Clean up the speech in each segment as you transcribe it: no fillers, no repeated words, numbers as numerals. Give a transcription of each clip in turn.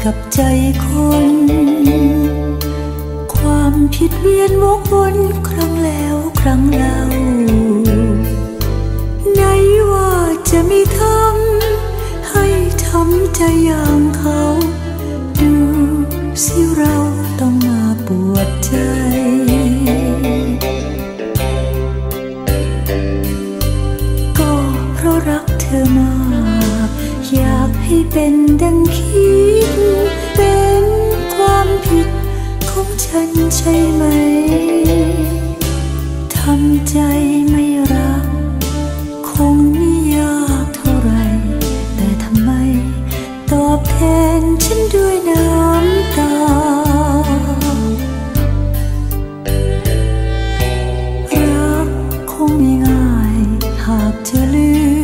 กับใจคนความผิดเวียนวกวนครั้งแล้วครั้งเล่าไหนว่าจะไม่ทำให้ทำใจอย่างเขาดูสิเราต้องมาปวดใจก็เพราะรักเธอมากอยากให้เป็นดังคิดเป็นความผิดของฉันใช่ไหมทำใจไม่รักคงไม่ยากเท่าไรแต่ทำไมตอบแทนฉันด้วยน้ำตารักคงไม่ง่ายหากเธอ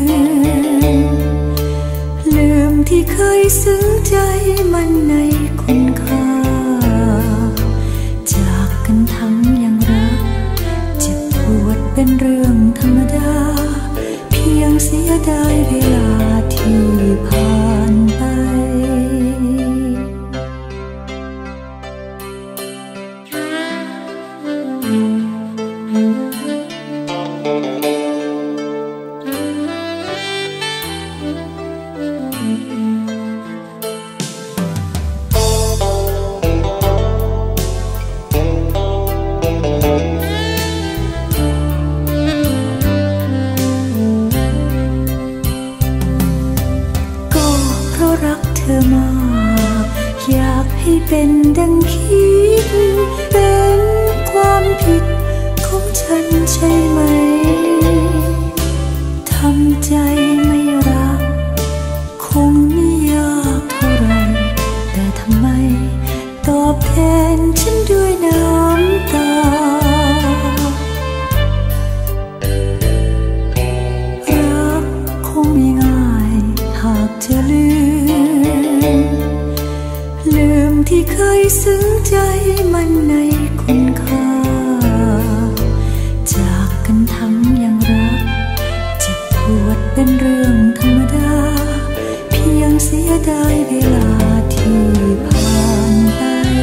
ลืมที่เคยซึ้งใจมันในคุณค่าจากกันทั้งยังรักเจ็บปวดเป็นเรื่องธรรมดาเพียงเสียดายเวลาที่ผ่านไปอยากให้เป็นดังคิดเป็นความผิดของฉันใช่ไหมทำใจไม่รักคงไม่ยากเท่าไรแต่ทำไมตอบแทนฉันด้วยน้ำตารักคงไม่ง่ายหากเธอลืมที่เคยซึ้งใจมันในคุณค่าจากกันทั้งยังรักเจ็บปวดเป็นเรื่องธรรมดาเพียงเสียดายเวลาที่ผ่านไป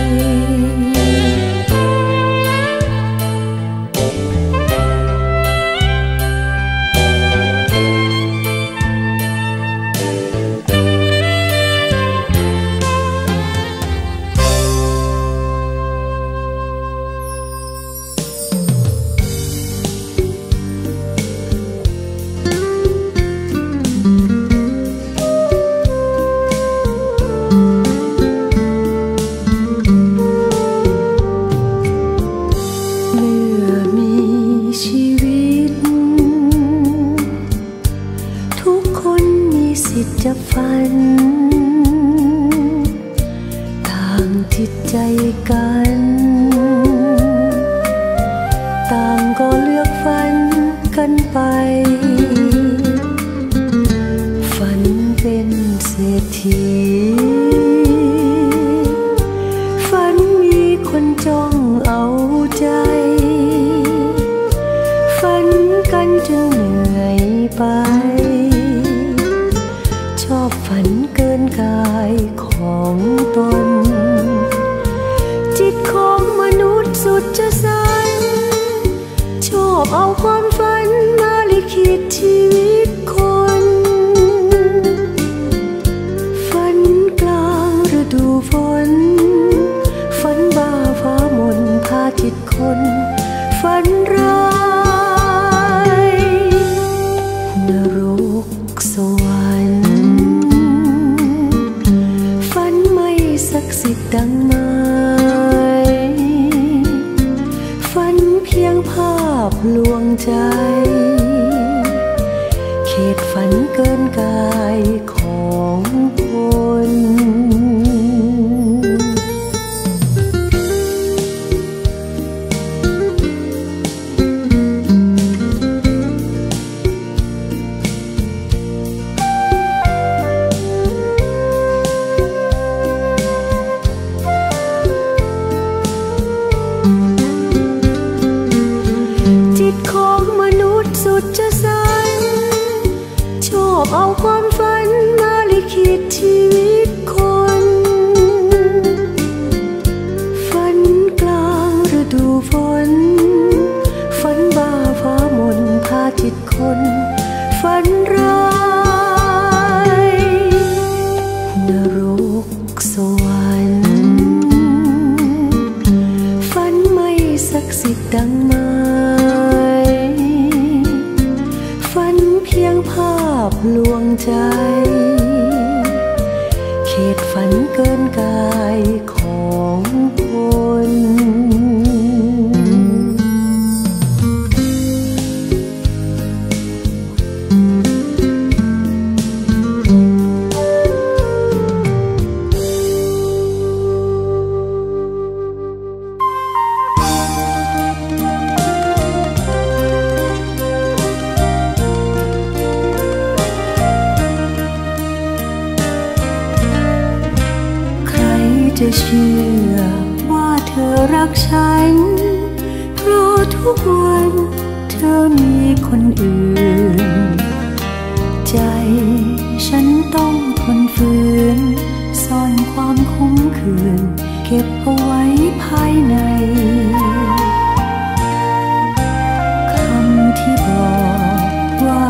จะฝันต่างจิตใจกันต่างก็เลือกฝันกันไปฝันเป็นเศรษฐีฝันมีคนจ้องเอาใจฝันกันจนเหนื่อยไปชอบฝันเกินกายของตนจิตของมนุษย์สุดจะสั่นชอบเอาความฝันมาลิขิตชีวิตคนฝันกลางฤดูฝนฝันบ้าฟ้ามนพาจิตคนฝันร้ายนรกสวรรค์ศักดิ์สิทธิ์ดังไม้ฝันเพียงภาพลวงใจเขตฝันเกินกายของคนเอาความฝันมาลิขิตชีวิตคน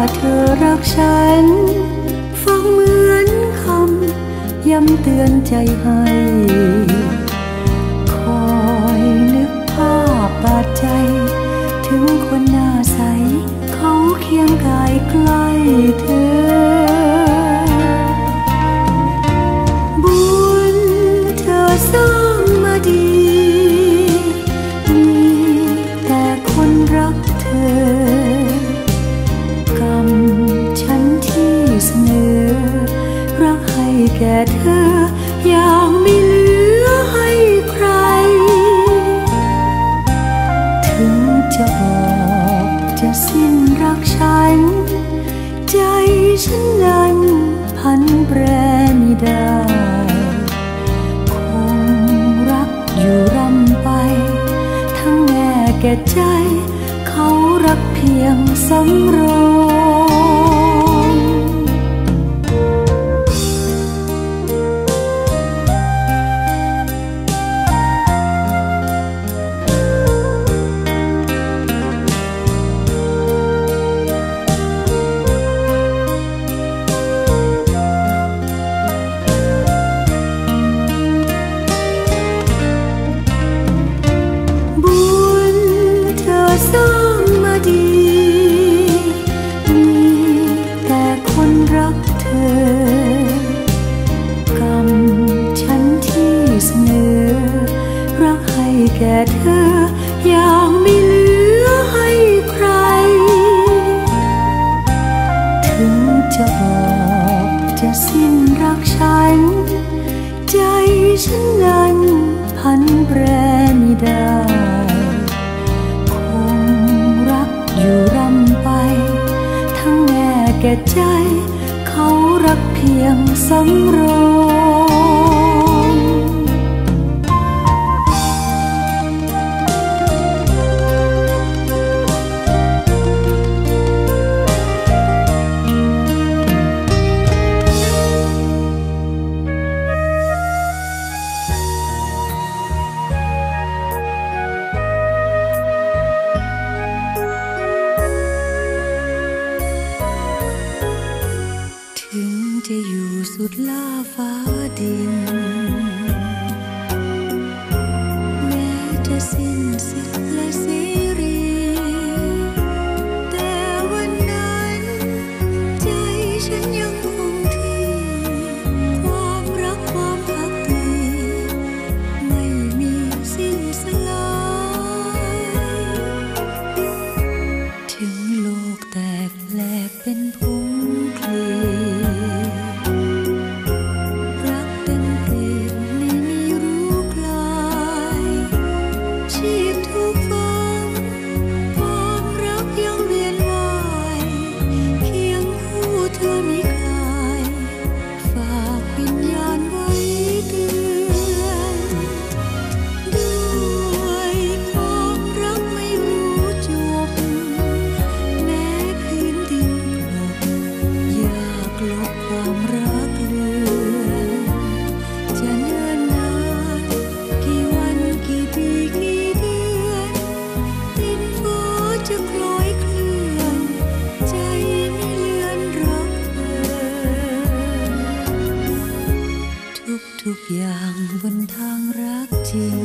เธอรักฉันฟังเหมือนคำย้ำเตือนใจให้คอยนึกภาพบาดใจถึงคนหน้าใสเขาเคียงกายใกล้เธอบุญเธอสร้างมาดีมีแต่คนรักเธอกรรมฉันที่เสนอรักให้แก่เธออย่างไม่เหลือให้ใครถึงจะบอกจะสิ้นรักฉันใจฉันนั้นพันแปรมิได้คงรักอยู่รำไปทั้งแง่แก่ใจเขารักเพียงสำรองสร้างมาดีมีแต่คนรักเธอกรรมฉันที่เสนอรักให้แก่เธออย่างไม่เหลือให้ใครถึงจะบอกจะสิ้นรักฉันใจฉันนั้นพันแปรมิได้อยู่รำไปทั้งแง่แก่ใจเขารักเพียงสำรองจะอยู่สุดล่าฟ้าดินแม้จะสิ้นสิทธิ์และเสรีแต่วันนั้นใจฉันยังคงที่ความรักความพักดีไม่มีสิ้นสลายถึงโลกแตกแหลกเป็นผงคลีทุกอย่างบนทางรักจริง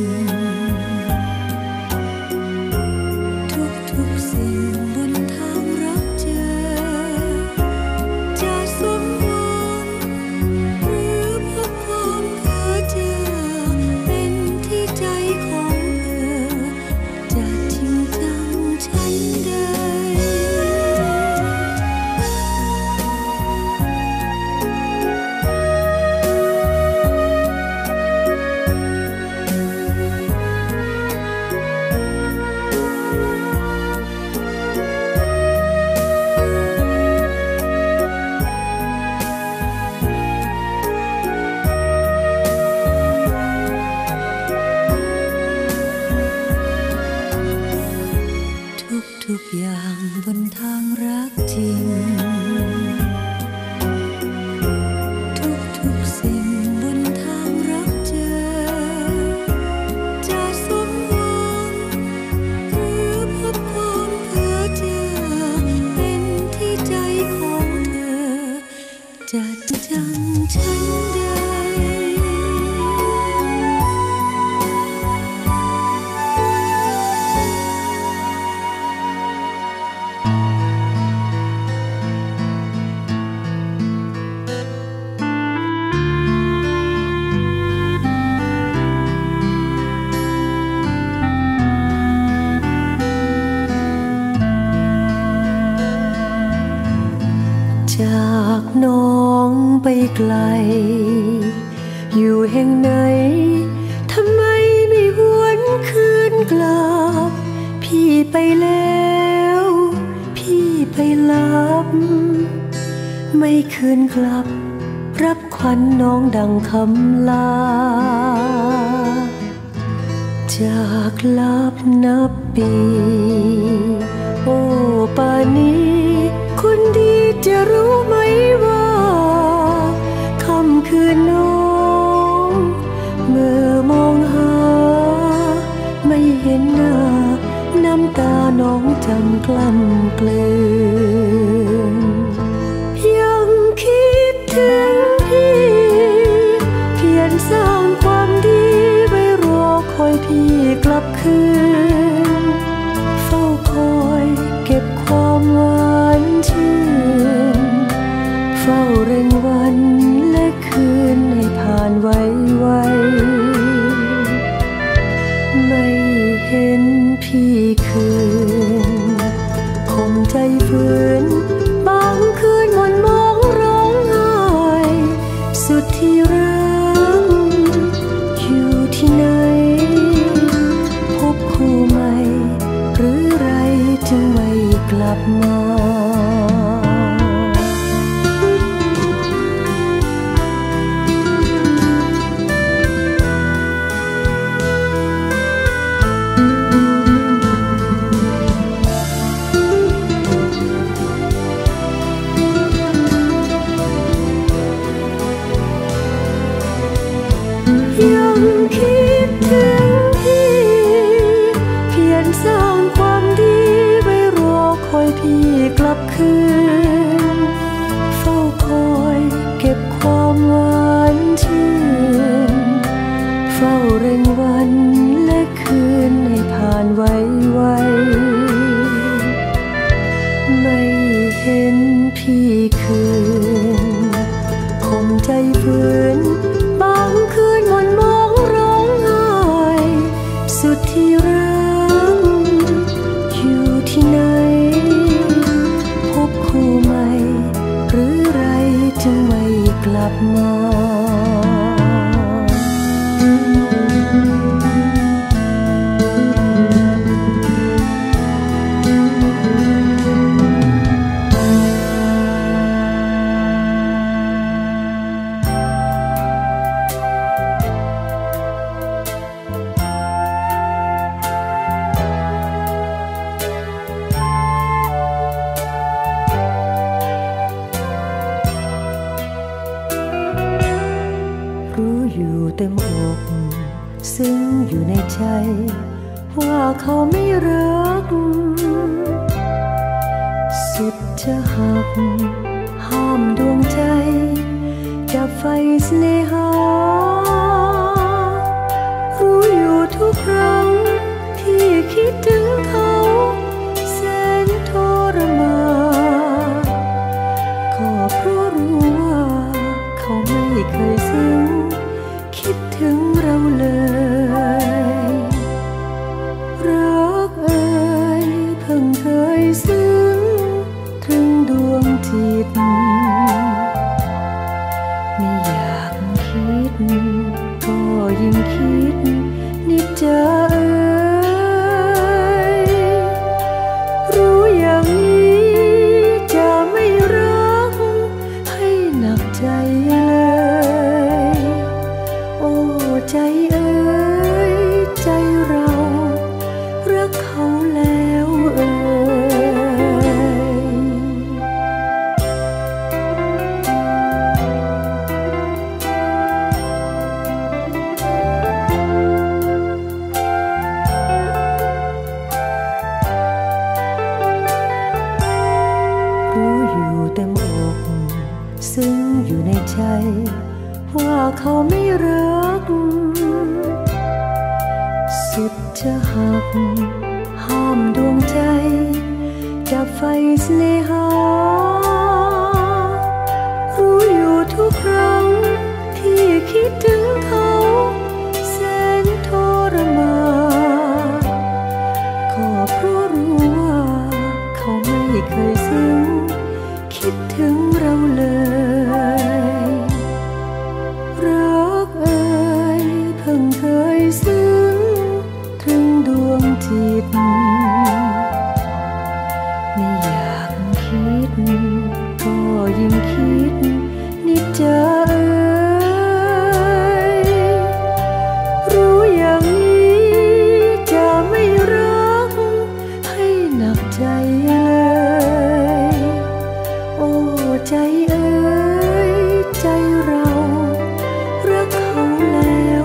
ทุกสิ่งบนทางรักเจอจะสมหวังหรือพบความเพ้อเจอเป็นที่ใจของเธอจะจริงจังฉันได้ทุกอย่างบนทางรักจริงทุกสิ่งบนทางรักเจอจะสมหวังหรือพบความเพ้อเจอเป็นที่ใจากน้องไปไกลอยู่แห่งไหนทำไมไม่หวนคืนกลับพี่ไปแล้วพี่ไปลับไม่คืนกลับรับขวัญน้องดังคำลาจากลับนับปีโอ้ป่านนี้คนดีจะรู้ไหมว่าค่ำคืนน้องเมื่อมองหาไม่เห็นหน้าน้ำตาน้องจำกล้ำกลืนยังคิดถึงพี่เพียรสร้างความดีไว้รอคอยพี่กลับคืนเฝ้าคอยเก็บความหวานชื่นเฝ้าเร่งวันและคืนให้ผ่านไวไม่เห็นพี่คืนคงใจฝืนบางคืนวันมองร้องไห้สุดที่รักอยู่ที่ไหนพบคู่ใหม่หรือไรจึงไม่กลับมายังคิดถึงพี่เพียรสร้างความดีไว้รอคอยพี่กลับคืนเฝ้าคอยเก็บความหวานชื่นเฝ้าเร่งวันและคืนให้ผ่านไวไม่เห็นพี่คืนคงใจฝืนบางคืนวันมองร้องไห้สุดที่รักอยู่ที่ไหนพบคู่ใหม่หรือไรจึงไม่กลับมารู้อยู่เต็มอกซึ้งอยู่ในใจว่าเขาไม่รักสุดจะหักห้ามดวงใจจับไฟเสน่หารู้อยู่ทุกครั้งที่คิดถึงเขาแสนทรมานก็เพราะรู้ว่าเขาไม่เคยซึ้งคิดถึงเราเลยรักเอ่ยเพิ่งเคยซึ้งถึงดวงจิตไม่อยากคิดก็ยิ่งคิดนิดจะรู้อย่างนี้จะไม่รักให้หนักใจเลยโอ้ใจเอ่ยใจเรารักเขาแล้วรู้อยู่เต็มอกซึ้งอยู่ในใจว่าเขาไม่รักสุดจะหักห้ามดวงใจจับไฟเสน่หารู้อยู่ทุกครั้งที่คิดถึงเขาแสนทรมานก็เพราะรู้ว่าเขาไม่เคยซึ้งคิดถึงเราเลยไม่อยากคิดก็ยิ่งคิดนิดเจอรู้อย่างนี้จะไม่รักให้หนักใจเลยโอ้ใจเอ๋ยใจเรารักเขาแล้ว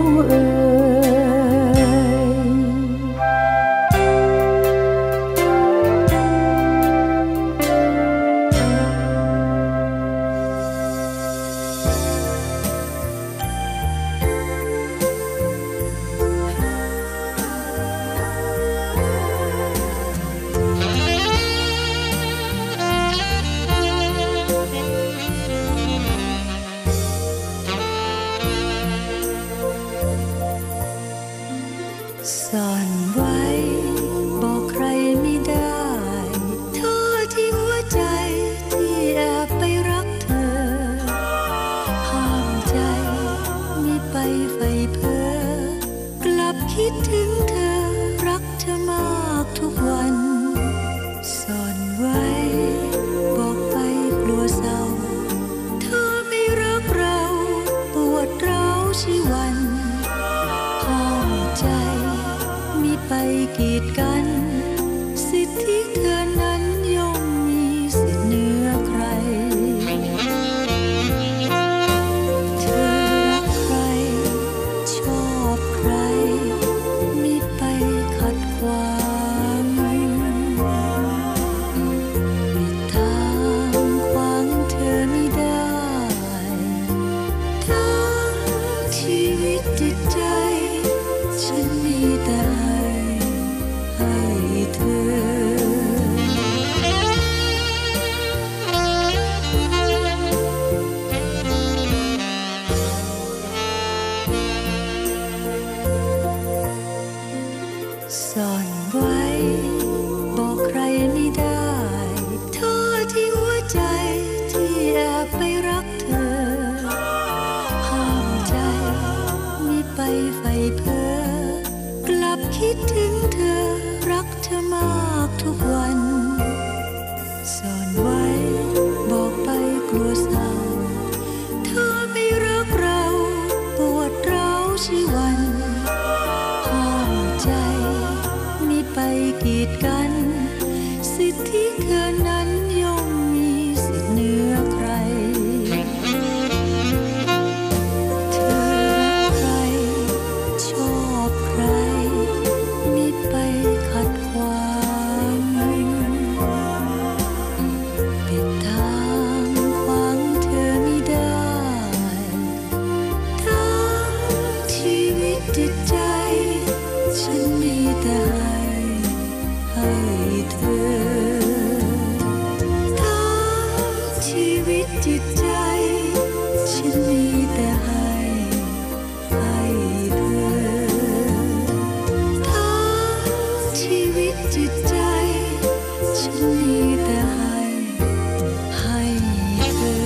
ซ่อนไว้บอกใครไม่ได้เธอที่หัวใจที่แอบไปรักเธอห้ามใจไม่ไปไฟเพ้อกลับคิดถึงเธอรักเธอมากทุกวันซ่อนไว้บอกไปกลัวเศร้าเธอไม่รักเราปวดร้าวชีวันห้ามใจมีไปกีดกันสิทธิเธอนั้นย่อมมีสิทธิเหนือใครเธอรักใครชอบใครมีไปขัดขวางปิดทางขวางเธอไม่ได้ทั้งชีวิตจิตใจฉันมีแต่ให้เธอซ่อนไว้บอกใครไม่ได้เธอที่หัวใจที่แอบไปรักเธอห้ามใจไม่ไปไฟเพ้อกลับคิดถึงเธอรักเธอมากทุกวันซ่อนไว้บอกไปกลัวเศร้าเธอไม่รักเราปวดร้าวชีวันห้ามใจไม่ไปกีดกันสิทธิเธอนั้นย่อมมีสิทธิเหนือใครเธอรักใครชอบใครไม่ไปขัดขวางปิดทางขวางเธอไม่ได้ทั้งชีวิตจิตใจฉันมีแต่ให้เธอทั้งชีวิตจิตใจฉันมีแต่ให้เธอทั้งชีวิตจิตใจฉันมีแต่ให้เธอ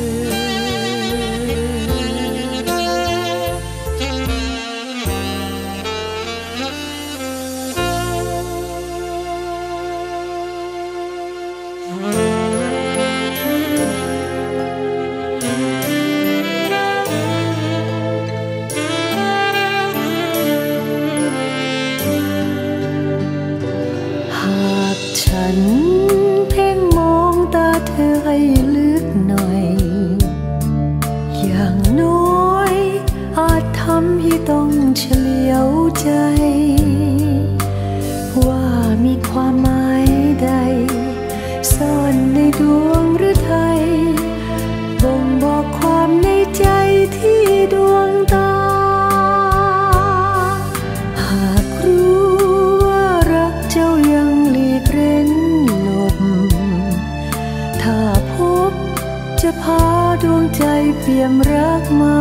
ดวงใจเปี่ยมรักมา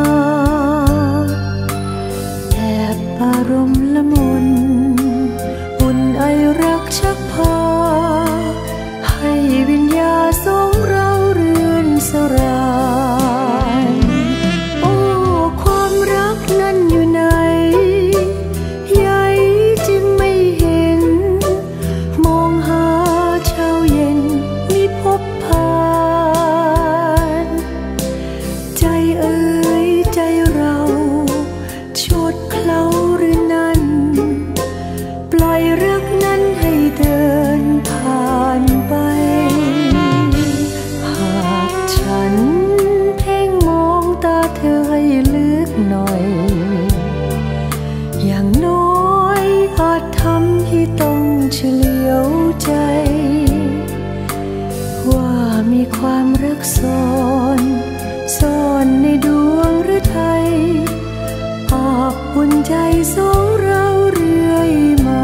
แอบอารมณ์ละมุนอุ่นไอรักชักพาให้วิญญาณสองเราเรือนสรายโอ้ความรักนั้นอยู่ไหนใยจึงไม่เห็นมองหาเช้าเย็นมีความรักซ่อนในดวงฤทัยอบอุ่นใจสองเราเรื่อยมา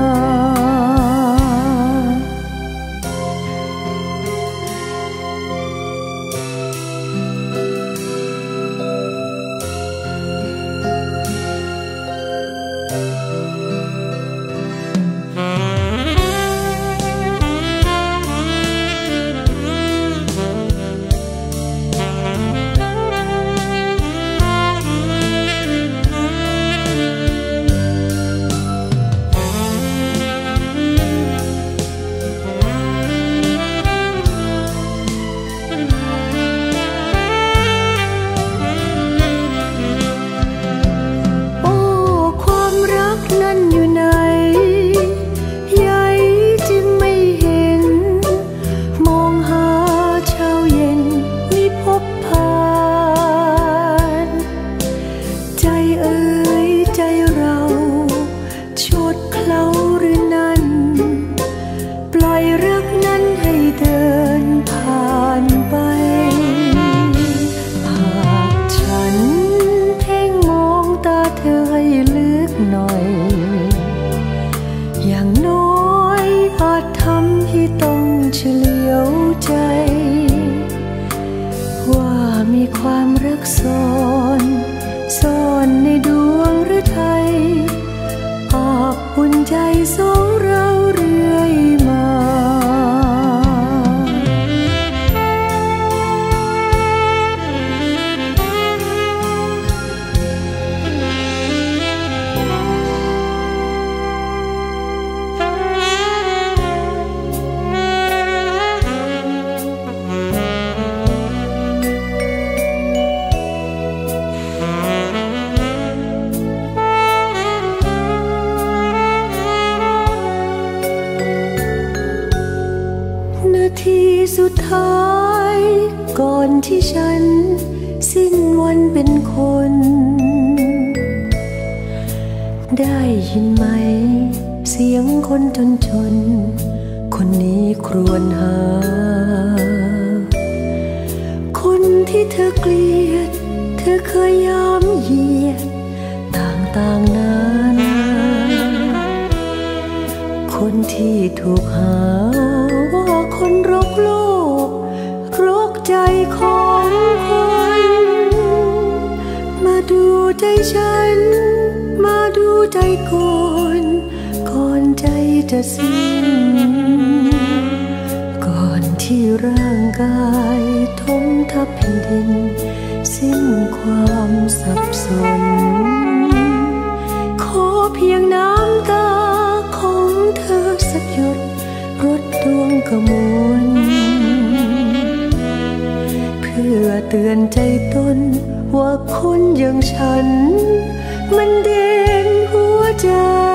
มีความรักซ่อนในดวงฤทัยอบอุ่นใจสองเราเรื่อยมาสุดท้ายก่อนที่ฉันสิ้นวันเป็นคนได้ยินไหมเสียงคนจนคนนี้ครวญหาคนที่เธอเกลียดเธอเคยย้ำเหยียดต่างนานาคนที่ถูกหาว่าคนรกโลกรกใจของคนมาดูใจฉันมาดูใจก่อนใจจะสิ้นก่อนที่ร่างกายทมทับแผ่นดินสิ้นความสับสนขอเพียงน้ำตาของเธอสักหยดรดดวงกมลเพื่อเตือนใจตนว่าคนอย่างฉันมันเด่นหัวใจ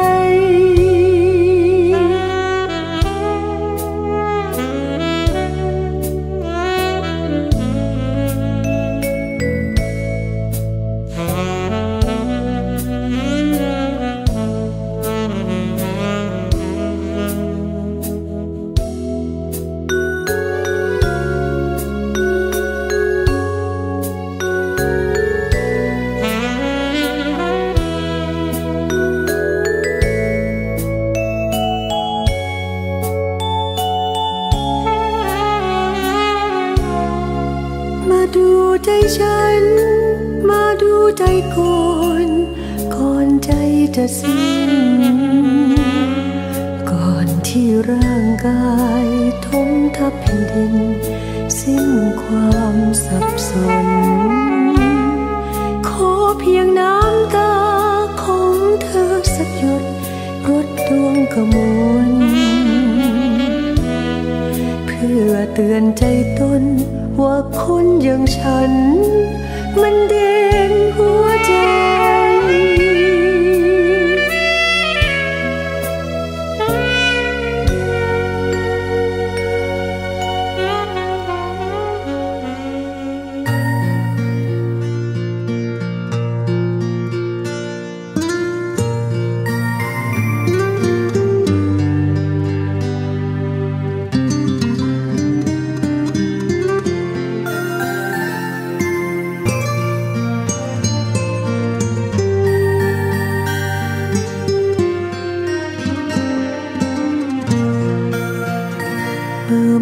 มาดูใจฉันมาดูใจก่อนใจจะสิ้นก่อนที่ร่างกายทมทับแผ่นดินสิ้นความสับสนขอเพียงน้ำตาของเธอสักหยดรดดวงกมลเพื่อเตือนใจตนว่าคนอย่างฉันมันเด่นหัวใจ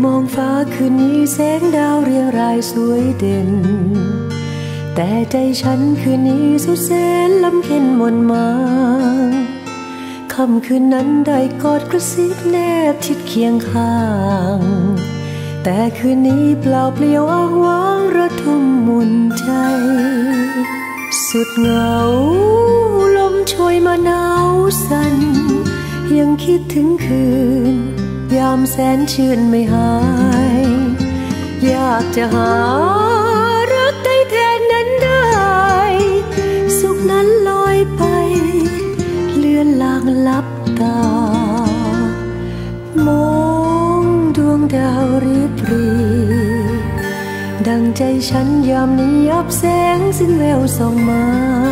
มองฟ้าคืนนี้แสงดาวเรียงรายสวยเด่นแต่ใจฉันคืนนี้สุดแสนลำเค็ญมนมางค่ำคืนนั้นได้กอดกระซิบแนบชิดเคียงข้างแต่คืนนี้เปล่าเปลี่ยวอ้างว้างระทมมุนใจสุดเหงาลมโชยมาหนาวสั่นยังคิดถึงคืนยามแสนชื่นไม่หายอยากจะหารักได้แทนนั้นได้สุขนั้นลอยไปเลือนลางลับตามองดวงดาวริบหรี่ดังใจฉันยามนี้อับแสงสิ้นแววส่องมา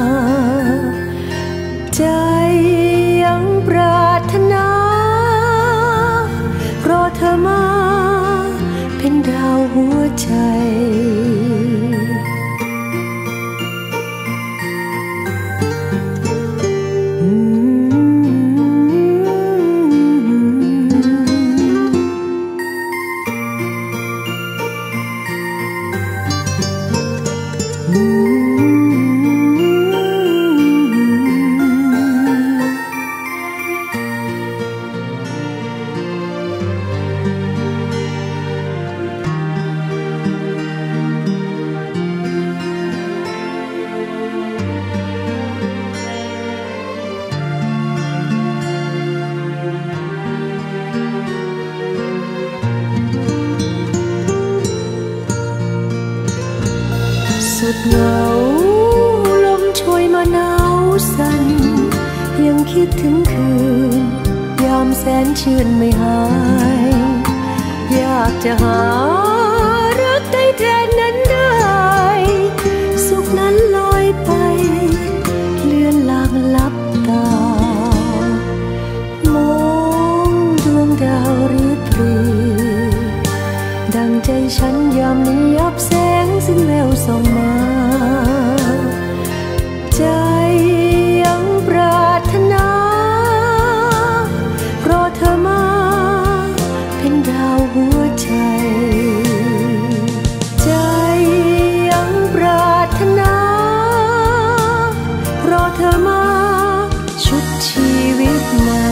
ใจยังปรารถนารอเธอมาเป็นดาวหัวใจสุดเหงาลมโชยมาหนาวสั่นยังคิดถึงคืนยามแสนชื่นไม่หายอยากจะหารักได้แทนนั้นได้สุขนั้นลอยไปเลือนลางลับตามองดวงดาวริบหรี่ดังใจฉันยามนี้อับแสงสิ้นแววส่องมาใจยังปรารถนารอเธอมาเป็นดาวหัวใจใจยังปรารถนารอเธอมาชุดชีวิตใหม่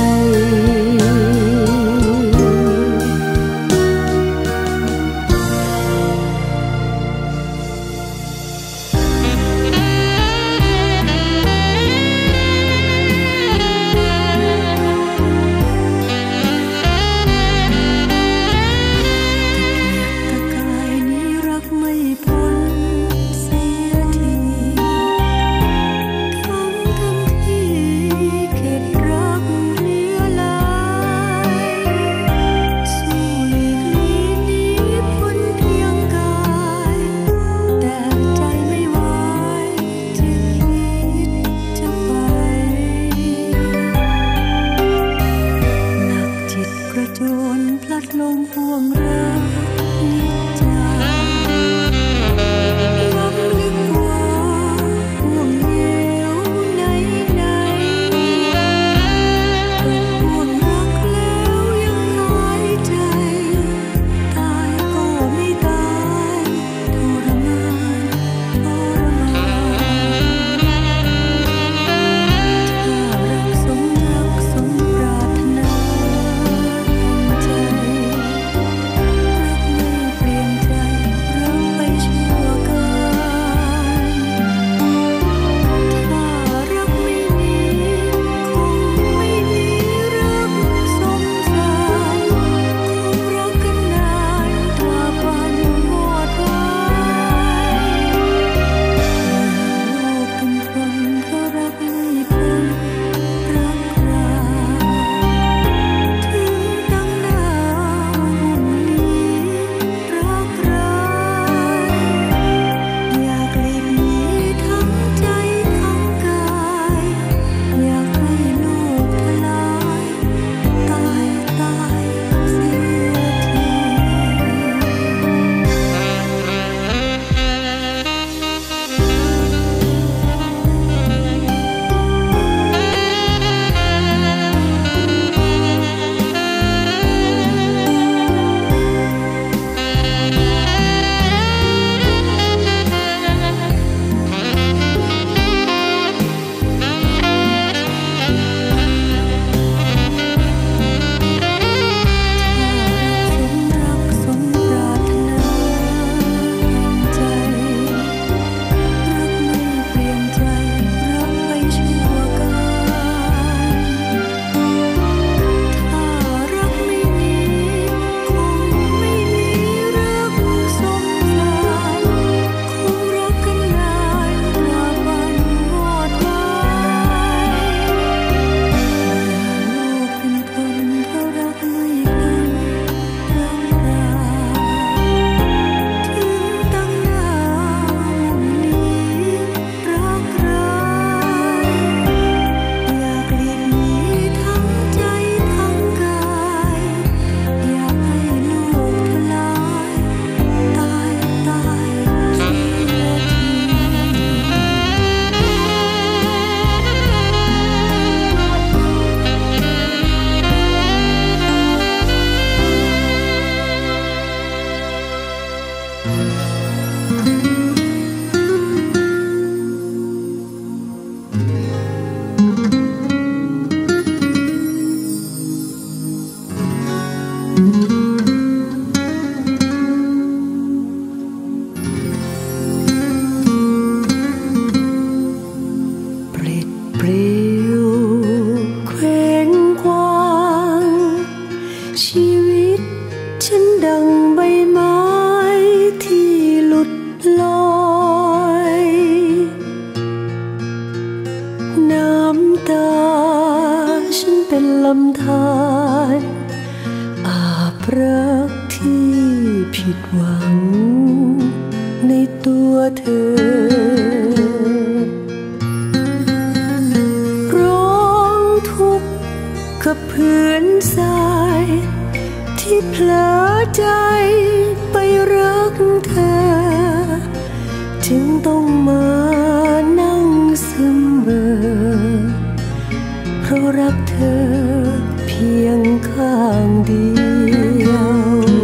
ผิดหวังในตัวเธอร้องทุกข์กับพื้นทรายที่เผลอใจไปรักเธอจึงต้องมานั่งซึมเบื่อเพราะรักเธอเพียงข้างเดียว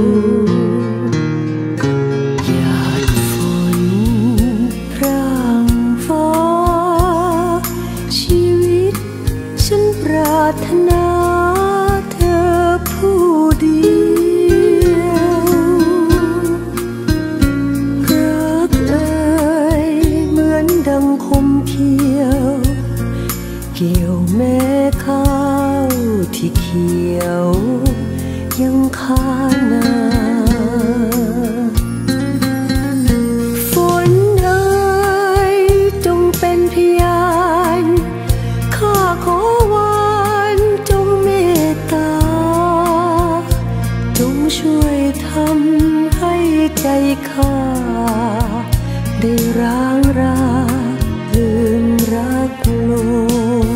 หยาดฝนพร่างฟ้าชีวิตฉันปรารถนาเธอผู้เดียวรักเอ่ยเหมือนดังคมเขี้ยวเกี่ยวแม่ข้าวที่เขียวยังคาหน้าฝนเอ่ยจงเป็นพยานข้าขอวานจงเมตตาจงช่วยทำให้ใจข้าได้ร้างราลืมรักลง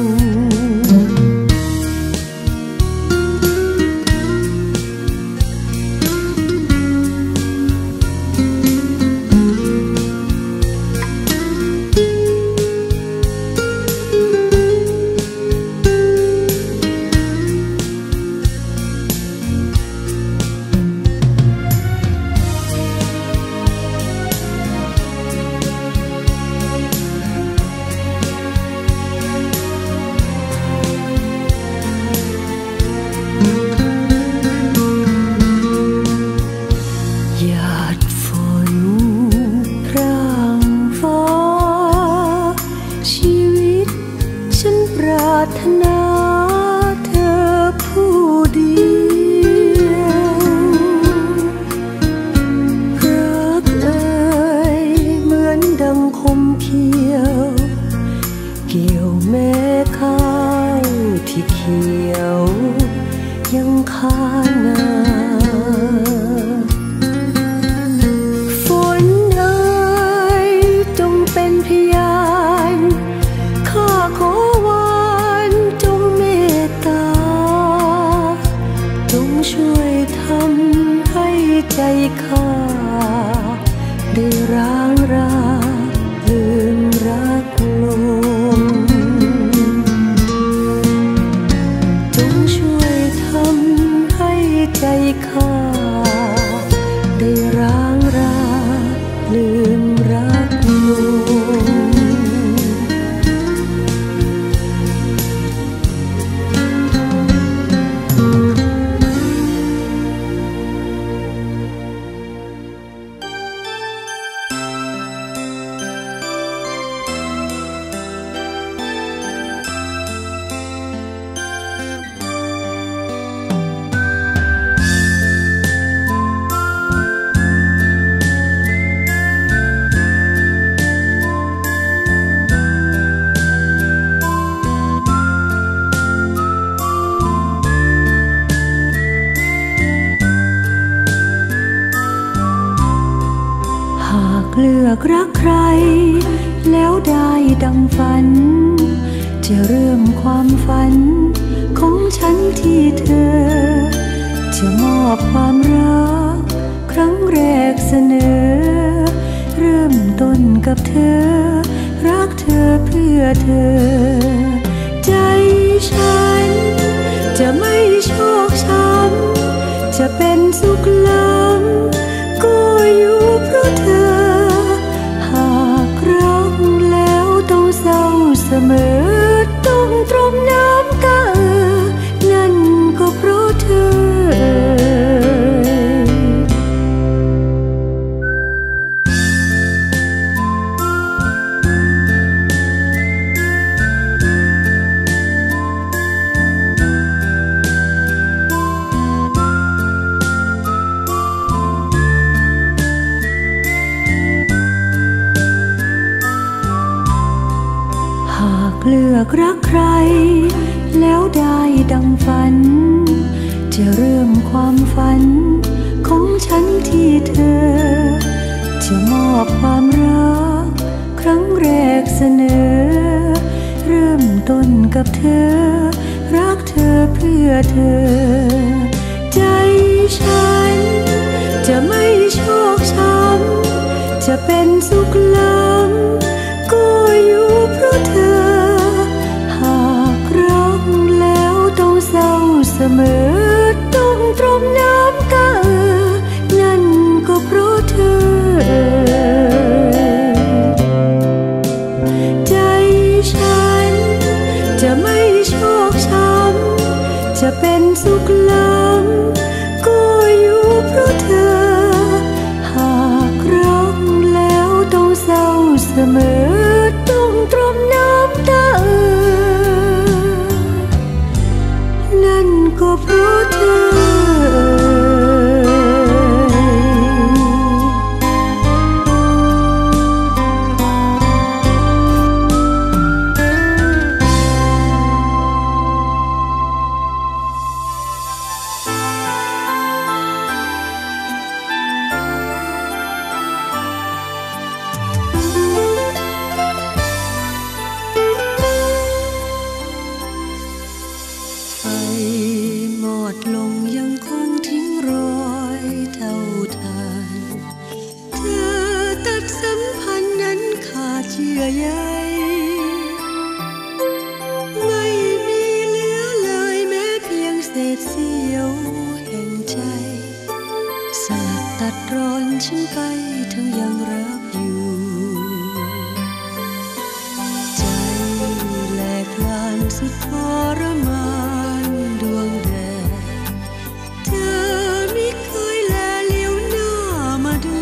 เลือกรักใครแล้วได้ดังฝันจะเริ่มความฝันของฉันที่เธอจะมอบความรักครั้งแรกเสนอเริ่มต้นกับเธอรักเธอเพื่อเธอใจฉันจะไม่โชคช้ำจะเป็นสุขล้ำก็อยู่เพราะเธอเศร้าเสมอต้องตรมน้ำตานั่นก็เพราะเธอเลือกรักใครแล้วได้ดังฝันจะเริ่มความฝันของฉันที่นอเริ่มต้นกับเธอรักเธอเพื่อเธอใจฉันจะไม่โชคช้ำจะเป็นสุขล้ำก็อยู่เพราะเธอหากรักแล้วต้องเศร้าเสมอต้องตรมน้ำตานั่นก็เพราะเธอใจฉันจะไม่โชคช้ำจะเป็นสุขล้ำก็อยู่เพราะเธอหากรักแล้วต้องเศร้าเสมอต้องตรมน้ำตานั่นก็เพราะเธอลงยังคงทิ้งรอยเท่าทานเธอตัดสัมพันธ์นั้นขาดเยื่อใยไม่มีเหลือเลยแม้เพียงเศษเสี้ยวแห่งใจสลัดตัดรอนฉันไปทั้งยังรักอยู่ใจแหลกลานสุดทรมานดวงแดดเธอไม่เคยแลเลี้ยวหน้ามาดู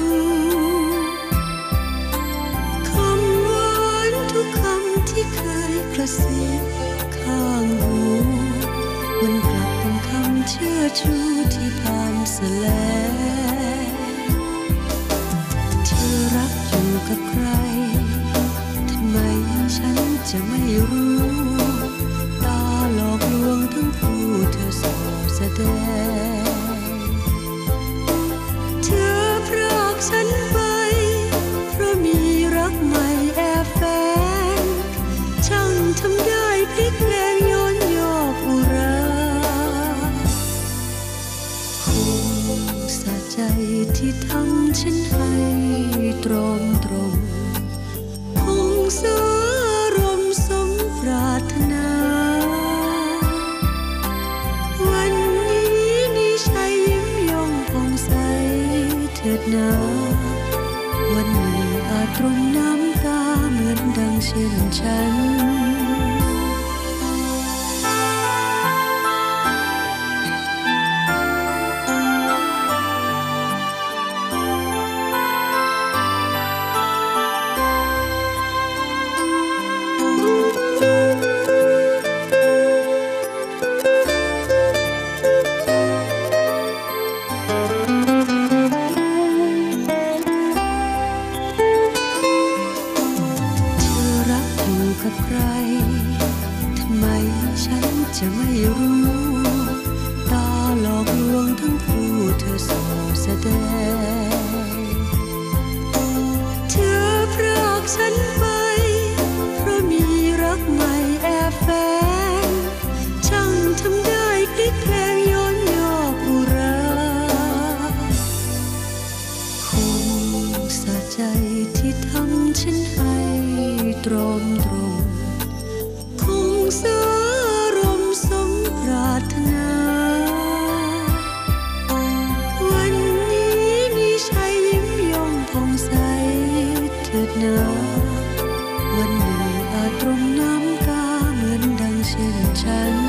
คำหวานทุกคำที่เคยกระซิบข้างหูมันกลับเป็นคำเชื่อชูที่ผ่านเสียแล้วเธอรักอยู่กับใครทำไมฉันจะไม่รู้ตาหลอกลวงทั้งคู่เธอส่อแสดงเธอพรากฉันไปเพราะมีรักใหม่แอบแฝงช่างทำได้พลิกแปลงย้อนยอกอุราคงสะใจที่ทำฉันให้ตรอมตรมคงสารมสมปรารถนาวันนี้มีชัยยิ้มย่องผ่องใสเถิดนาวันหนึ่งอาจตรมน้ำตาเหมือนดังเช่นฉันกับใครทำไมฉันจะไม่รู้ตาหลอกลวงทั้งคู่เธอส่อแสดงเธอพรากฉันไปเพราะมีรักใหม่แอบแฝงช่างทำได้พลิกแปลงย้อนยอกอุราคงสะใจที่ทำฉันให้ตรอมตรมคงสารมสมปรารถนาวันนี้มีชัยยิ้มย่องผ่องใสเถิดนาวันหนึ่งอาจตรมน้ำตาเหมือนดังเช่นฉัน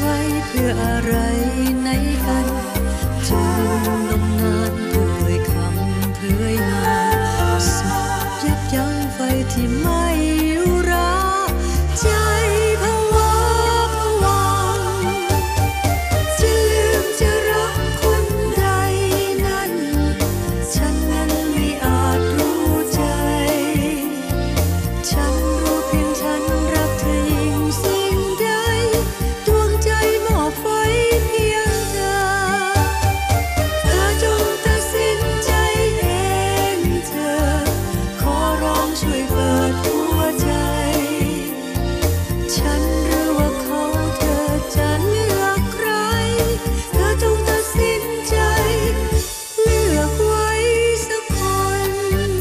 ว้เพื่ออะไรไหนกันจนนมนานเพื่อคำเพื่องานสุดยับยั้งไฟที่ไม่อุราใจภาวะผวังจะลืมจะรักคนใดนั้นฉันนั้นไม่อาจรู้ใจฉันรู้เพียงฉันรักเธอยิ่งสิ่งใดดวงใจมอบไฟเพียงเธอเธอจงตัดสินใจเองเธอขอร้องช่วยเปิดหัวใจฉันหรือว่าเขาเธอจะเลือกใครเธอจงตัดสินใจเลือกไว้สักคน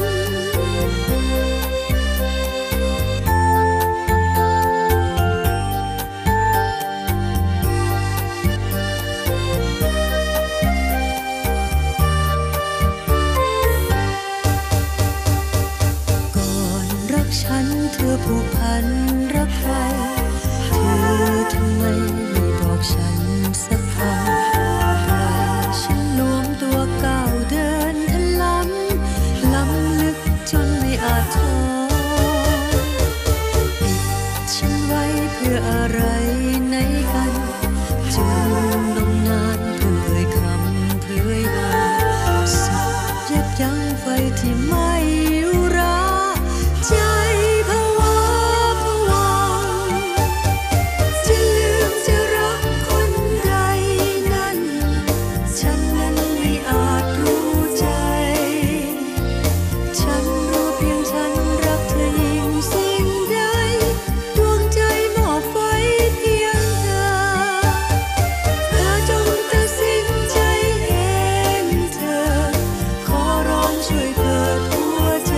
ก่อนรักฉันเธอผูกพันรักใครเธอทำไมไม่บอกฉันสักคำปล่อยฉันลวงตัวก้าวเดินทะล้ำลึกจนไม่อาจถอยปิดฉันไว้เพื่ออะไรไหนกันจนนมนานเพื่อคำเพื่องานสุดยับยั้งไฟที่ไม่อุราใจภาวะผวังจะลืมจะรักคนใดนั้นฉันนั้นไม่อาจรู้ใจฉันรู้เพียงฉันรักเธอยิ่งสิ่งใดดวงใจมอบไฟเพียงเธอเธอจงตัดสินใจเองเธอขอร้องช่วยเปิดหัวใจ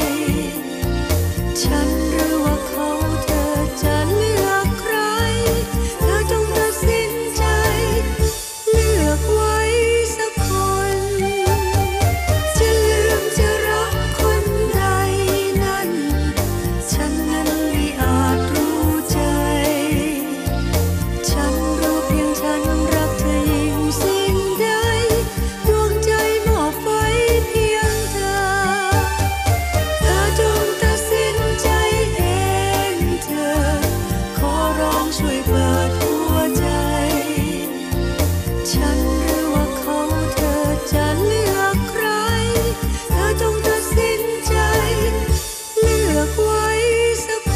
ฉันหรือว่าเขาเธอจะเลือกใครเธอจงตัดสินใจเลือกไว้สักคนจะลืมจะรักคนใดนั้นฉันนั้นไม่อาจรู้ใจฉันรู้เพียงฉันรักเธอยิ่งสิ่งใดดวงใจมอบไฟเพียงเธอเธอจงตัดสินใจเองเธอขอร้องช่วยเปิดหัวใจฉันหรือว่าเขาเธอจะเลือกใครเธอจงตัดสินใจเลือกไว้สักคน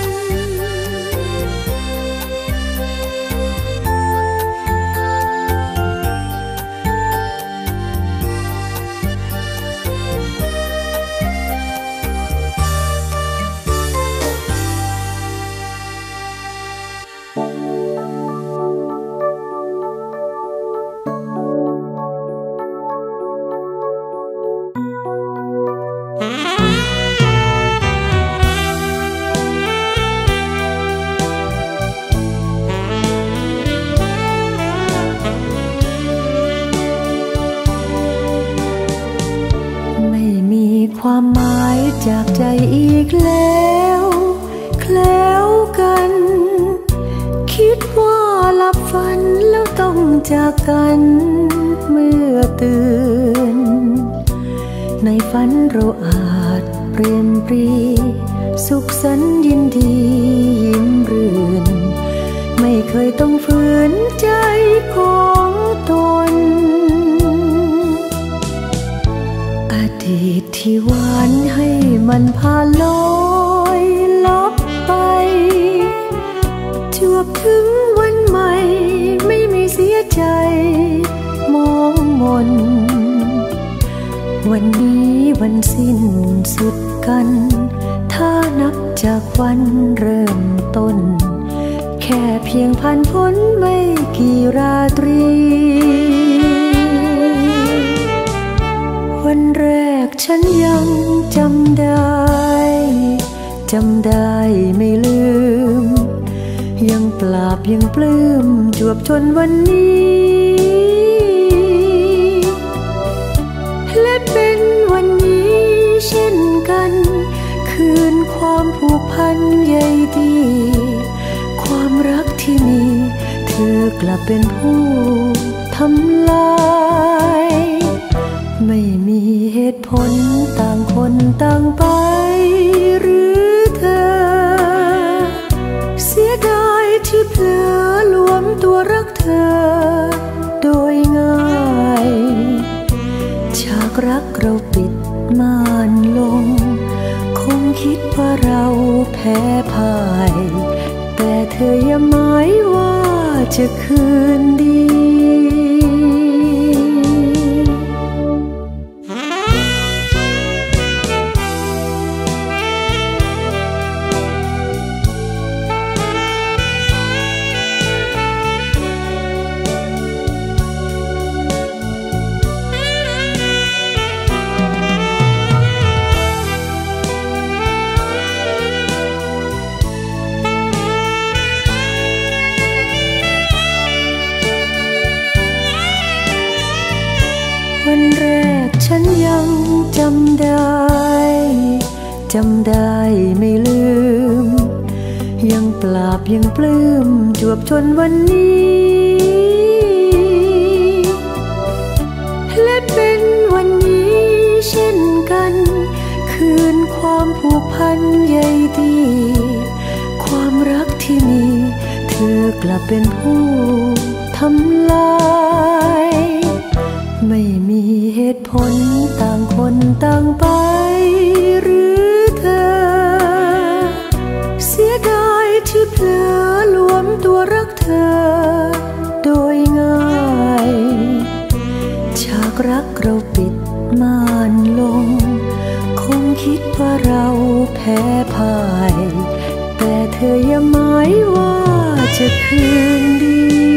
ไม่มีความหมายจากใจอีกแล้วแคล้วกัน คิดว่าหลับฝันแล้วต้องจากกันเมื่อตื่น ในฝันเราอาจเปลี่ยนปรีสุขสันต์ยินดียิ้มรื่น ไม่เคยต้องฝืนใจของตน อดีตที่หวานให้มันพาลอยลับไปจวบถึงวันใหม่ไม่มีเสียใจมองมน วันนี้วันสิ้นสุดกันถ้านับจากวันเริ่มต้นแค่เพียงผ่านพ้นไม่กี่ราตรี วันแรกฉันยังจำได้ไม่ลืมยังปราบยังปลื้มจวบจนวันนี้และเป็นวันนี้เช่นกันคืนความผูกพันใยดีความรักที่มีเธออกลับเป็นผู้ทำลายไม่มีเหตุผลต่างคนต่างไปหรือเธอเสียดายที่เผลอหลวมตัวรักเธอโดยง่ายฉากรักเราปิดม่านลงคงคิดว่าเราแพ้พ่ายแต่เธออย่าหมายว่าจะคืนดีวันแรกฉันยังจำได้ไม่ลืมยังปลาบยังปลื้มจวบจนวันนี้และเป็นวันนี้เช่นกันคืนความผูกพันใยดีความรักที่มีเธอกลับเป็นผู้ทำลายไม่มีเหตุผลต่างคนต่างไปหรือเธอเสียดายที่เผลอหลวมตัวรักเธอโดยง่ายฉากรักเราปิดม่านลงคงคิดว่าเราแพ้พ่ายแต่เธออย่าหมายว่าจะคืนดี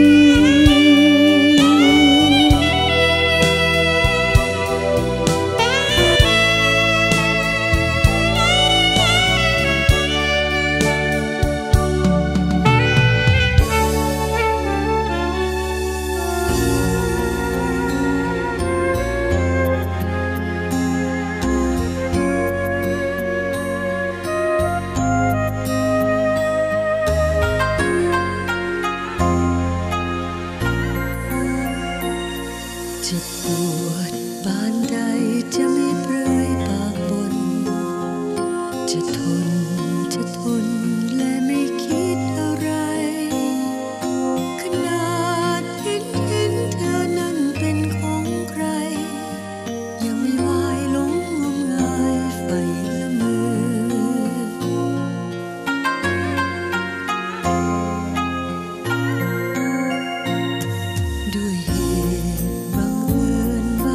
จะปวดปานใดจะไม่เปรยปากบนจะทนและไม่คิดอะไรขนาดเห็นเธอนั้นเป็นของใครยังไม่วายหลงงมงายไฟละเมอด้วยเหตุบังเอิญ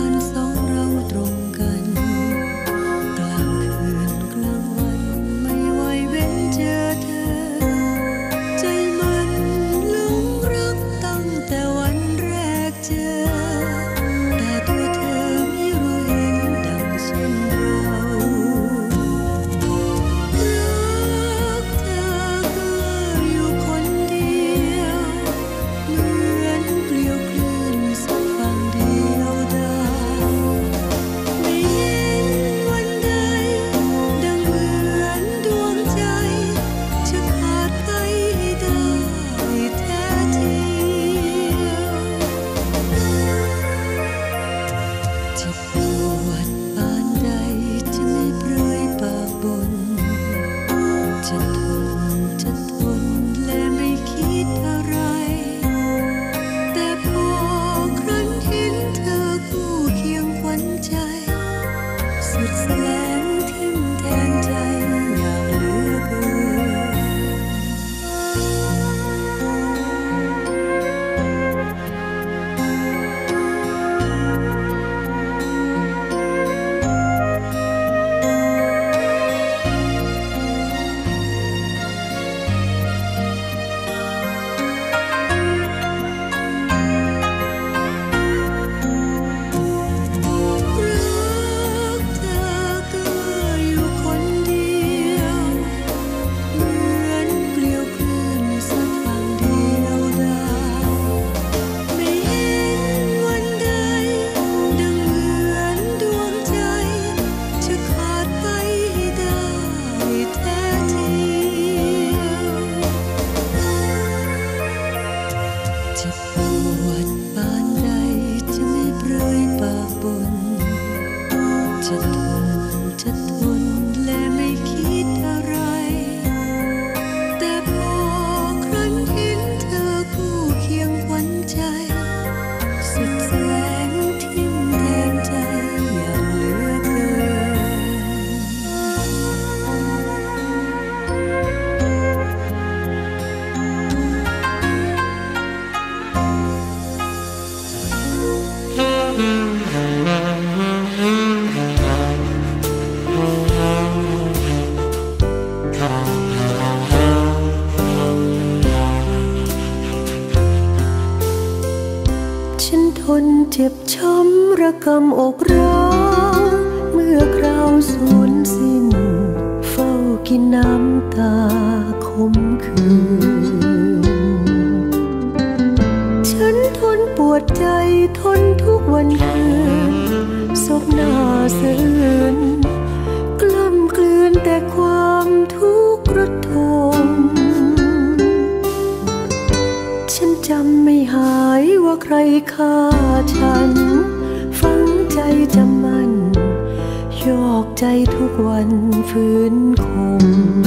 จะทนและไม่คิดอะไรแต่พอครั้นเห็นเธอคู่เคียงขวัญใจสุดแสงทิ่มแทงใจอย่างเหลือเกินเจ็บช้ำระกำอกร้าวเมื่อคราวสูญสิ้นเฝ้ากินน้ำตาคมคืนฉันทนปวดใจทนทุกวันคืนศพหน้าสะอื้นกล้ำกลืนแต่ความทุกข์ระทมฉันจำไม่หายว่าใครฆ่าฉันฝังใจจำมันยอกใจทุกวันฝืนคม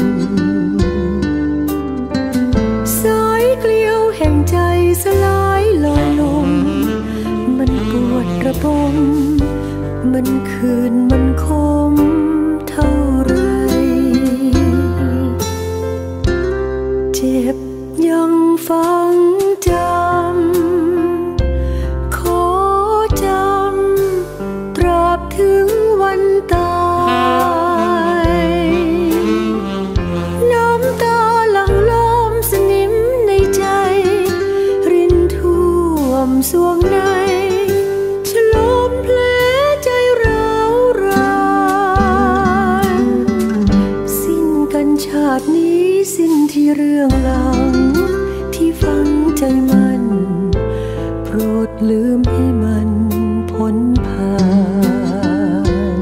สายเกลียวแห่งใจสลายลอยลมมันปวดระบมมันคืนมันคมเท่าไรเจ็บยังฝังจำขอจำตราบถึงวันตายน้ำตาหลั่งล้อมสนิมในใจรินท่วมสวงในฉลมแผลใจร้าวรานสิ้นกันชาตินี้สิ้นที่เรื่องหลังที่ฝังใจมันโปรดลืมให้มันพ้นผ่าน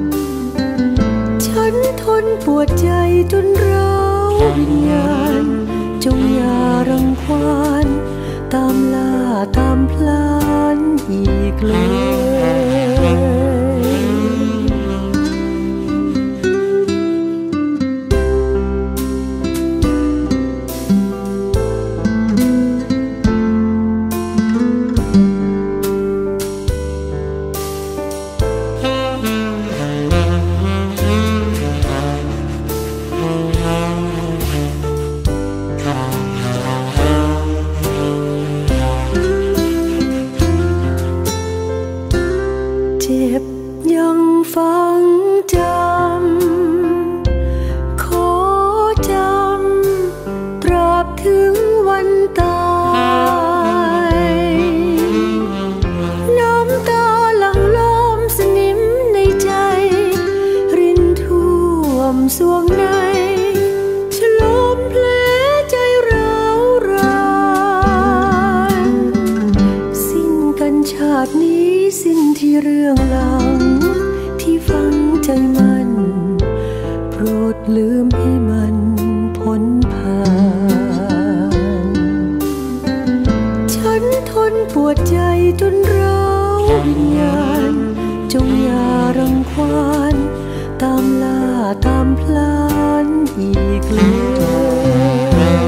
ฉันทนปวดใจจนร้าววิญญาณจงอย่ารังควานตามล่าตามพลานอีกเลยเจ็บยังฝังจำขอจำตราบถึงวันตายน้ำตาหลั่งล้อมสนิมในใจรินท่วมสวงในฉลมแผลใจร้าวรานสิ้นกันชาตินี้สิ้นที่เรื่องหลังที่ฝังใจมันโปรดลืมให้มันพ้นผ่านฉันทนปวดใจจนร้าววิญญาณจงอย่ารังควานตามล่าตามพลานอีกเลย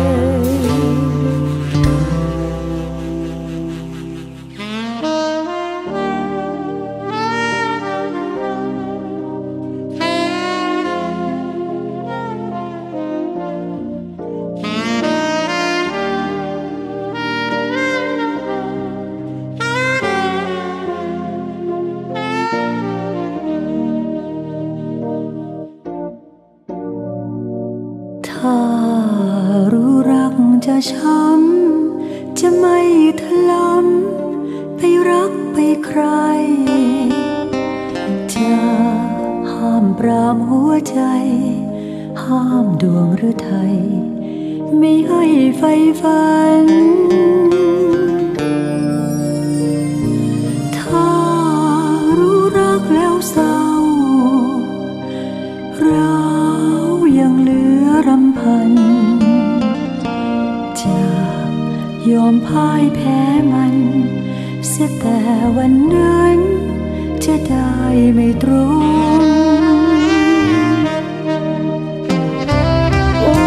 ถ้ารู้รักจะช้ำจะไม่ทะล้ำไปรักไปใครจะห้ามปรามหัวใจห้ามดวงฤทัยไม่ให้ไฟฝันถ้ารู้รักแล้วเศร้าเรายังเหลือรำพันจะยอมพ่ายแพ้มันเสียแต่วันนั้นจะได้ไม่ตรง โอ้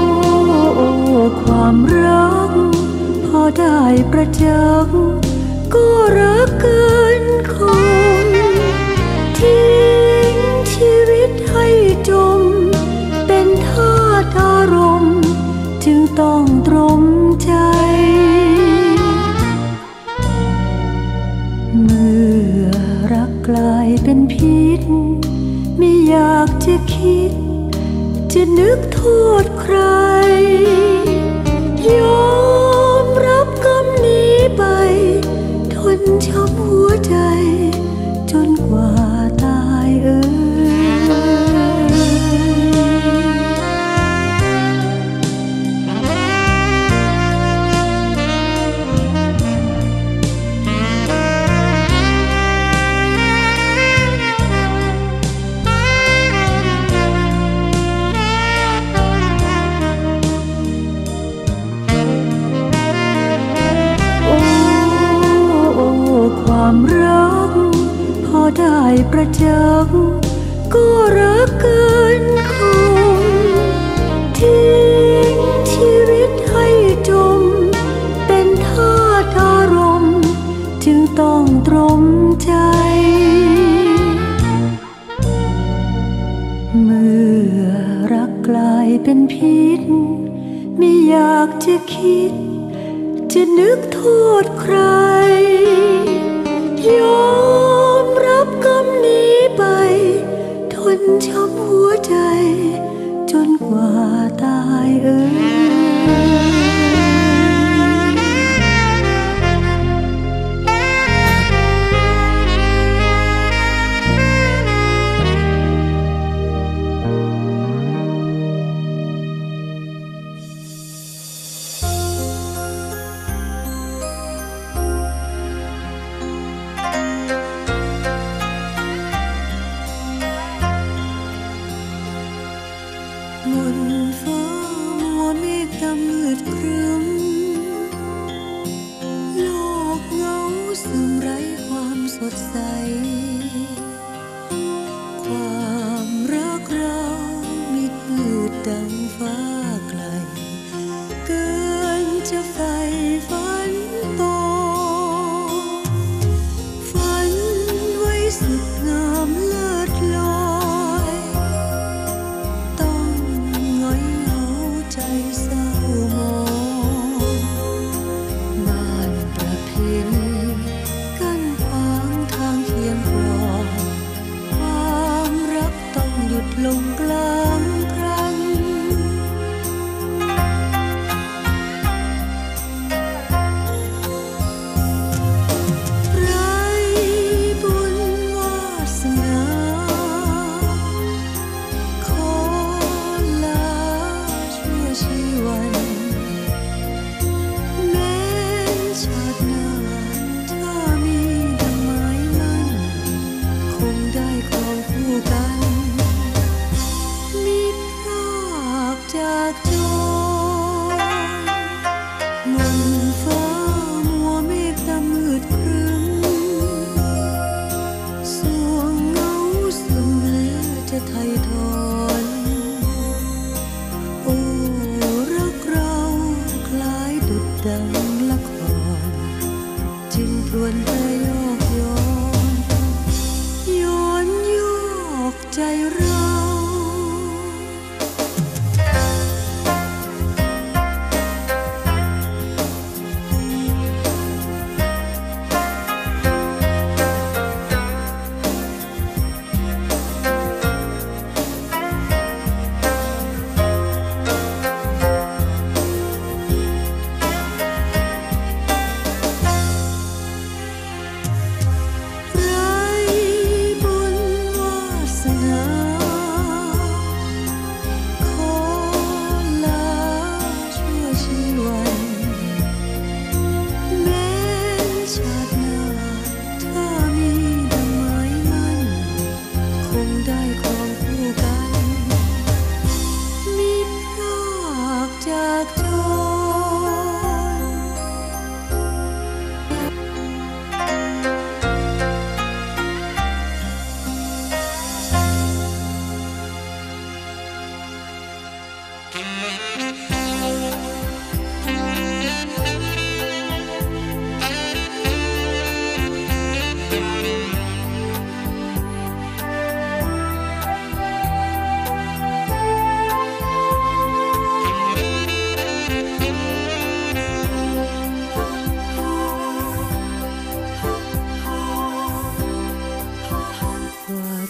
ความรักพอได้ประจักษ์ก็รักเกินคงทิ้งชีวิตให้จมเป็นทาสอารมณ์จึงต้องตรมใจเมื่อรักกลายเป็นพิษไม่อยากจะคิดจะนึกโทษใครยอมรับกรรมนี้ไปทนช้ำหัวใจจนกว่าตายความรักพอได้ประจักษ์ก็รักเกินคงทิ้งชีวิตให้จมเป็นทาสอารมณ์จึงต้องตรมใจเมื่อรักกลายเป็นพิษไม่อยากจะคิดจะนึกโทษใครยอมรับกรรมนี้ไปทนช้ำหัวใจจนกว่าตายบนฟ้ามัวเมฆดำมืดครึ้มโลกเหงาซึมไร้ความสดใสความรักเรามิดมืดดังฟ้าไกลเกินจะใฝ่ฝันปองฝันไว้สุดงามเลิศลอยใจเศร้ามองบ้านประเพณีกั้นขวางทางเคียงครองความรักต้องหยุดลงกลางครั้งไร้บุญวาสนาขอลาชีวันแม้ชาติหน้าถ้ามีดังไม้มันคงได้ครองคู่กันมิตรพรากจากจรบนฟ้ามัวเมฆดำมืดครึ้มสวงเงาซึมแล้วจะไถ่ถอนดังละครจึงพรวนใจโยกย้อนโยกใจเราไร้บุญวาสนา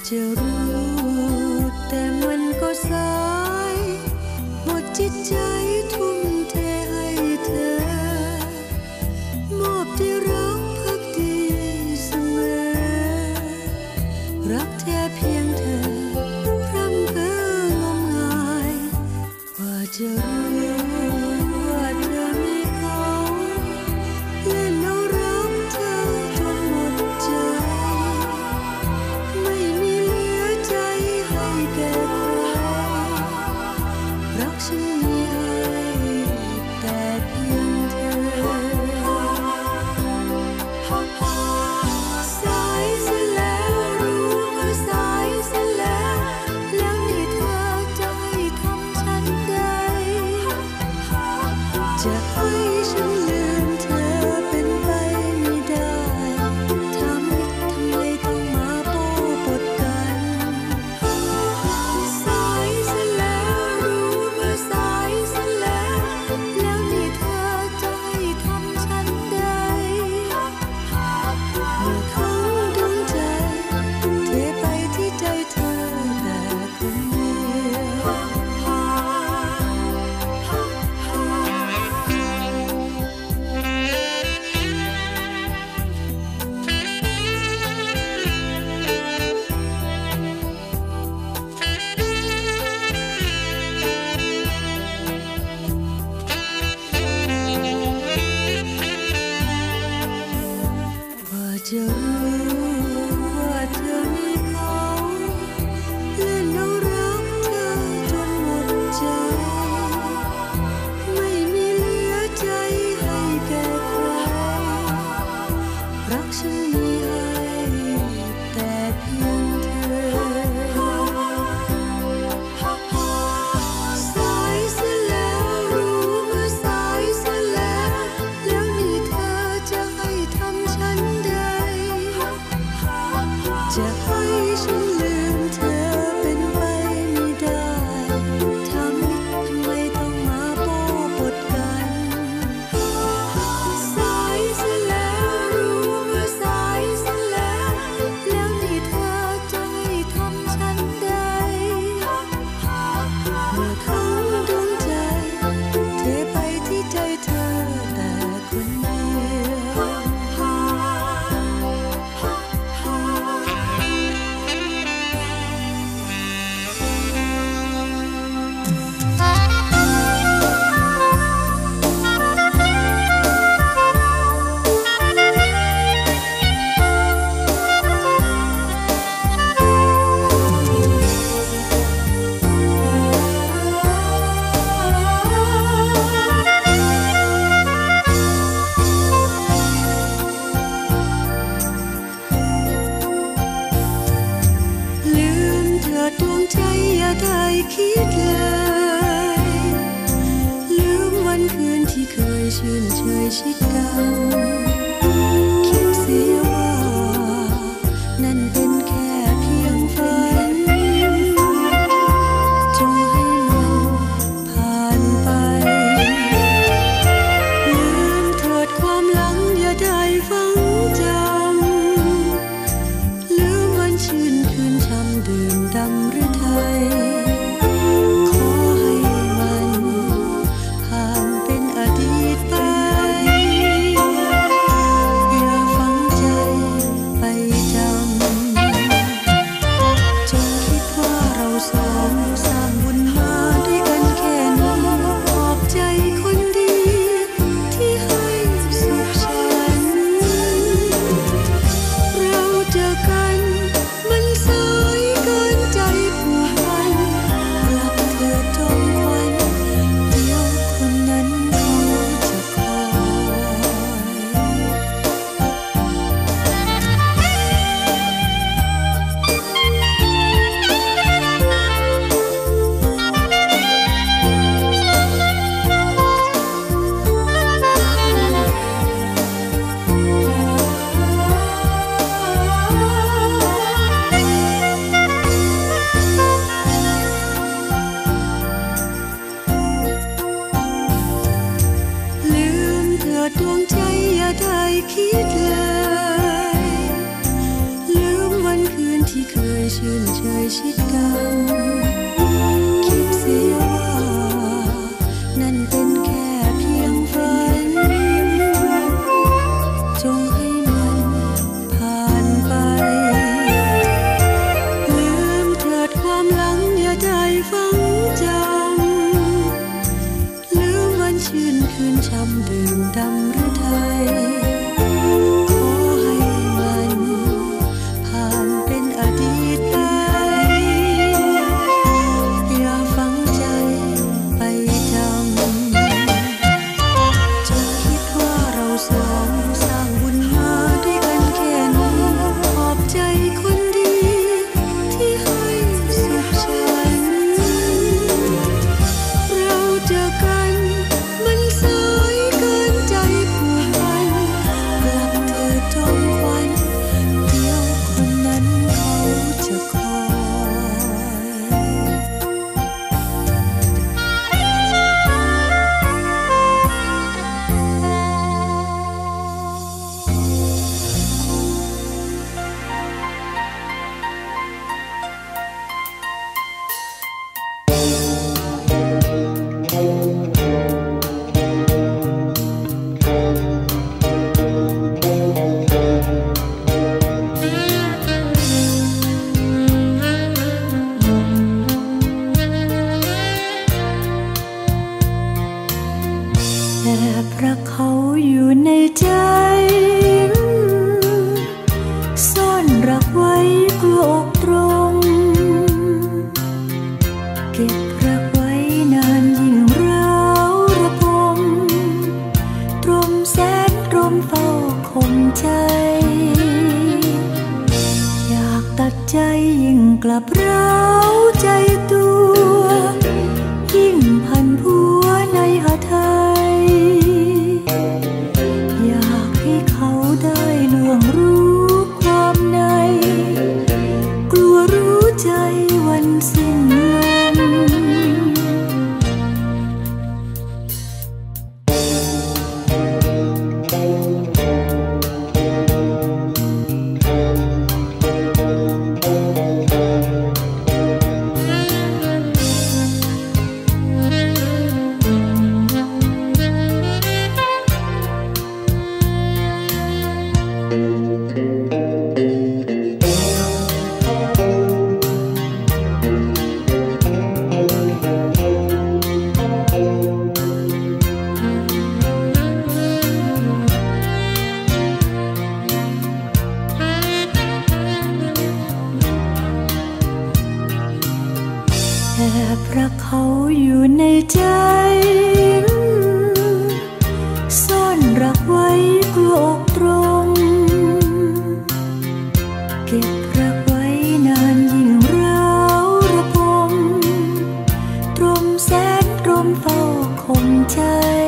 จะรู้แต่มันก็สายหมดจิตใจทุ่มเทให้เธอมอบที่รักพักดีเสมอรักแท้เพียงเธอพร่ำเพ้องมงายว่าจะรู้ว่าเธอมีเขาเล่นเอารักเธอจนหมดใจไม่มีเหลือใจให้แก่ใครรักฉันมีให้แต่เพียงเธอสายเสียแล้วรู้ว่าสายเสียแล้วแล้วนี่เธอจะให้ทำฉันใดจะให้ฉันลืมเธอเป็นไปไม่ได้ทำไมต้องมาโป้ปดกันสายเสียแล้วรู้ว่าสายเสียแล้วแล้วนี่เธอจะให้ทำฉันใดเมื่อทั้งดวงใจเทไปที่ใจเธอแต่คนเดียวว่าจะรู้ว่าเธอมีเขาเล่นเอารักเธอจนหมดใจไม่มีเหลือใจให้แก่ใครรักฉันมีให้แต่เพียงเธอสายเสียแล้วรู้ว่าสายเสียแล้วแล้วนี่เธอจะให้ทำฉันใดอยากตัดใจยิ่งกลับเร้าใจตัวยิ่งพันผัวในหาไทยอยากให้เขาได้ล่วงรู้ความในกลัวรู้ใจวันสิ้นลแอบรักเขาอยู่ในใจซ่อนรักไว้กลัวอกตรงเก็บรักไว้นานยิ่งร้าวระบมตรมแสนตรมเฝ้าคมใจ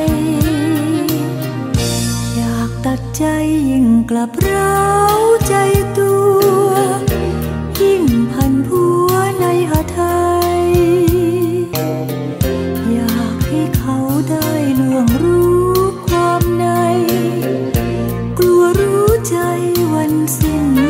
อยากตัดใจยิ่งกลับเร้าใจตัวยิ่งพันผัวในหาไทยอยากให้เขาได้ล่วงรู้ความในกลัวรู้ใจวันสิ้น